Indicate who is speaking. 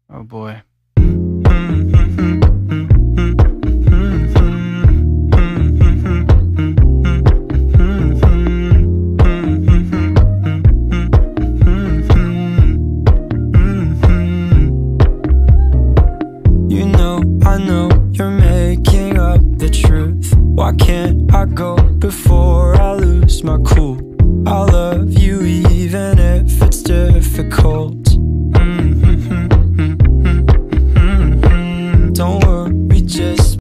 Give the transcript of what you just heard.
Speaker 1: Oh boy.
Speaker 2: You know, I know you're making up the truth. Why can't I go before I lose my cool? I love you even if it's difficult.